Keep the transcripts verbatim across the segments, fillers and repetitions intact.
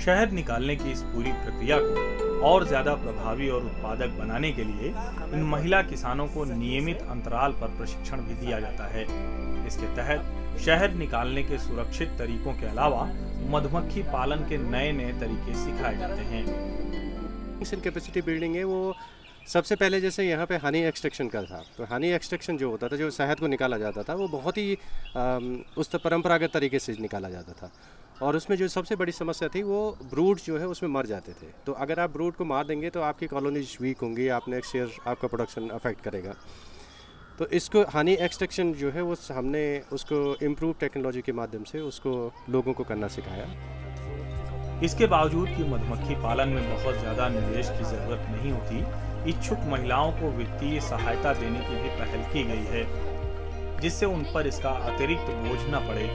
शहद निकालने की इस पूरी प्रक्रिया को और ज्यादा प्रभावी और उत्पादक बनाने के लिए इन महिला किसानों को नियमित अंतराल पर प्रशिक्षण भी दिया जाता है। इसके तहत शहद निकालने के सुरक्षित तरीकों के अलावा मधुमक्खी पालन के नए नए तरीके सिखाए जाते हैं। कैपेसिटी बिल्डिंग है वो सबसे पहले जैसे यहाँ पे हनी एक्सट्रैक्शन का था, तो हनी एक्सट्रैक्शन जो होता था, जो शहद को निकाला जाता था, वो बहुत ही उस परंपरागत तरीके से निकाला जाता था। और उसमें जो सबसे बड़ी समस्या थी वो ब्रूड जो है उसमें मर जाते थे। तो अगर आप ब्रूड को मार देंगे तो आपकी कॉलोनीज वीक होंगी, आप नेक्स्ट ईयर आपका प्रोडक्शन अफेक्ट करेगा। तो इसको हनी एक्सट्रैक्शन जो है वो हमने उसको इम्प्रूव टेक्नोलॉजी के माध्यम से उसको लोगों को करना सिखाया। इसके बावजूद कि मधुमक्खी पालन में बहुत ज्यादा निवेश की जरूरत नहीं होती, इच्छुक महिलाओं को वित्तीय सहायता देने की भी पहल की गई है, जिससे उन पर इसका अतिरिक्त बोझ न पड़े।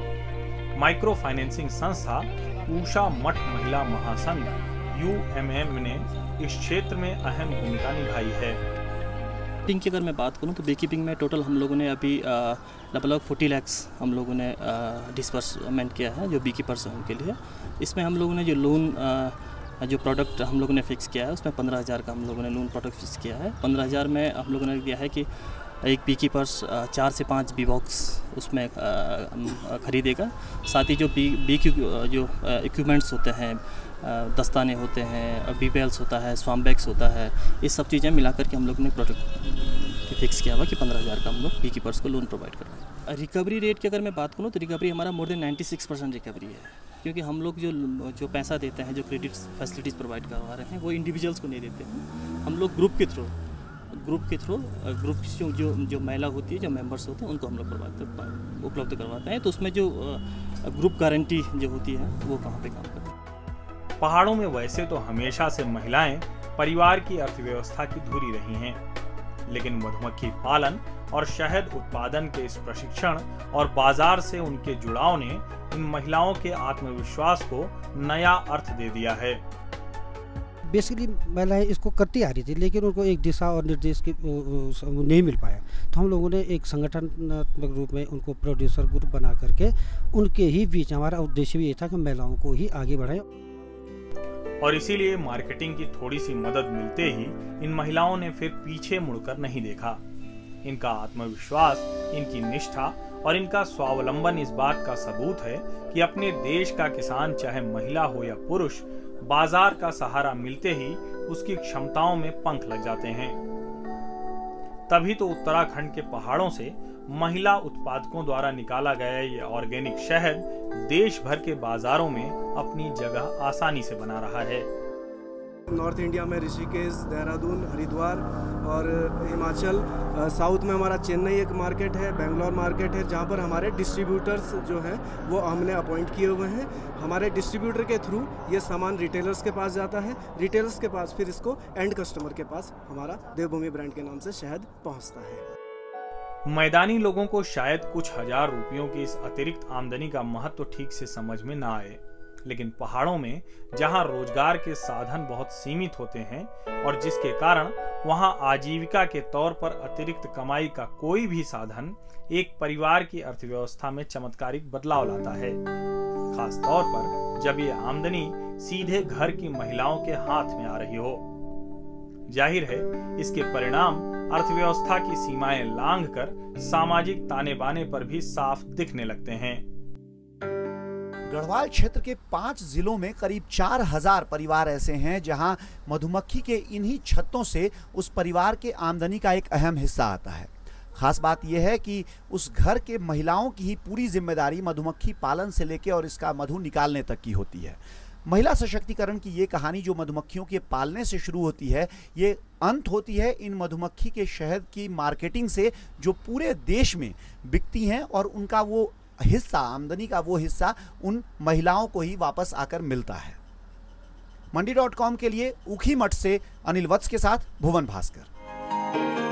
माइक्रो फाइनेंसिंग संस्था उषा मठ महिला महासंघ यू एम एम ने इस क्षेत्र में अहम भूमिका निभाई है। बीकीपिंग की अगर मैं बात करूं तो बीकीपिंग में टोटल हम लोगों ने अभी लगभग फोर्टी लैक्स हम लोगों ने डिस्बर्समेंट किया है जो बीकीपर्स हैं उनके लिए। इसमें हम लोगों ने जो लोन जो प्रोडक्ट हम लोगों ने फिक्स किया है उसमें पंद्रह हज़ार का हम लोगों ने लोन प्रोडक्ट फिक्स किया है। पंद्रह हज़ार में हम लोगों ने दिया है कि एक बी कीपर्स चार से पाँच बी बॉक्स उसमें ख़रीदेगा। साथ ही जो बी बी की जो इक्विपमेंट्स होते हैं, दस्ताने होते हैं, बी बेल्स होता है, स्वाम बैग्स होता है, इस सब चीज़ें मिला करके हम लोगों ने प्रोडक्ट फिक्स किया हुआ कि पंद्रह हज़ार का हम लोग बी कीपर्स को लोन प्रोवाइड कर रहे हैं। रिकवरी रेट की अगर मैं बात करूँ तो रिकवरी हमारा more than ninety six percent recovery है, क्योंकि हम लोग जो जो पैसा देते हैं, जो क्रेडिट फैसिलिटीज़ प्रोवाइड करवा रहे हैं, वो इंडिविजुअल्स को नहीं देते हैं। हम लोग ग्रुप के थ्रू ग्रुप के थ्रू ग्रुप की जो जो महिला होती है, जो मेंबर्स होते हैं, उनको हम लोग करवाते उपलब्ध करवाते हैं। तो उसमें जो ग्रुप गारंटी जो होती है वो कहाँ पे काम करती है। पहाड़ों में वैसे तो हमेशा से महिलाएं परिवार की अर्थव्यवस्था की धुरी रही हैं, लेकिन मधुमक्खी पालन और शहद उत्पादन के इस प्रशिक्षण और बाजार से उनके जुड़ाव ने इन महिलाओं के आत्मविश्वास को नया अर्थ दे दिया है। बेसिकली महिलाएं इसको करती आ रही थी, लेकिन उनको एक दिशा और निर्देश की नहीं मिल पाया। तो हम लोगों ने एक संगठनात्मक रूप में उनको प्रोड्यूसर ग्रुप बना करके उनके ही बीच, हमारा उद्देश्य भी ये था कि महिलाओं को ही आगे बढ़ाएं। और इसीलिए मार्केटिंग की थोड़ी सी मदद मिलते ही इन महिलाओं ने फिर पीछे मुड़कर नहीं देखा। इनका आत्मविश्वास, इनकी निष्ठा और इनका स्वावलंबन इस बात का सबूत है कि अपने देश का किसान, चाहे महिला हो या पुरुष, बाजार का सहारा मिलते ही उसकी क्षमताओं में पंख लग जाते हैं। तभी तो उत्तराखंड के पहाड़ों से महिला उत्पादकों द्वारा निकाला गया ये ऑर्गेनिक शहद देश भर के बाजारों में अपनी जगह आसानी से बना रहा है। नॉर्थ इंडिया में ऋषिकेश, देहरादून, हरिद्वार और हिमाचल, साउथ में हमारा चेन्नई एक मार्केट है, बेंगलोर मार्केट है, जहां पर हमारे डिस्ट्रीब्यूटर्स जो हैं वो हमने अपॉइंट किए हुए हैं। हमारे डिस्ट्रीब्यूटर के थ्रू ये सामान रिटेलर्स के पास जाता है, रिटेलर्स के पास फिर इसको एंड कस्टमर के पास हमारा देवभूमि ब्रांड के नाम से शहद पहुँचता है। मैदानी लोगों को शायद कुछ हजार रुपयों की इस अतिरिक्त आमदनी का महत्व ठीक से समझ में ना आए, लेकिन पहाड़ों में जहां रोजगार के साधन बहुत सीमित होते हैं और जिसके कारण वहां आजीविका के तौर पर अतिरिक्त कमाई का कोई भी साधन एक परिवार की अर्थव्यवस्था में चमत्कारिक बदलाव लाता है, खास तौर पर जब ये आमदनी सीधे घर की महिलाओं के हाथ में आ रही हो। जाहिर है इसके परिणाम अर्थव्यवस्था की सीमाएं लांघकर सामाजिक ताने बाने पर भी साफ दिखने लगते हैं। गढ़वाल क्षेत्र के पांच जिलों में करीब चार हजार परिवार ऐसे हैं जहां मधुमक्खी के इन्हीं छत्तों से उस परिवार के आमदनी का एक अहम हिस्सा आता है। खास बात यह है कि उस घर के महिलाओं की ही पूरी जिम्मेदारी मधुमक्खी पालन से लेकर और इसका मधु निकालने तक की होती है। महिला सशक्तिकरण की ये कहानी जो मधुमक्खियों के पालने से शुरू होती है, ये अंत होती है इन मधुमक्खी के शहद की मार्केटिंग से, जो पूरे देश में बिकती हैं और उनका वो हिस्सा, आमदनी का वो हिस्सा उन महिलाओं को ही वापस आकर मिलता है। मंडी डॉट कॉम के लिए ऊखीमठ से अनिल वत्स के साथ भुवन भास्कर।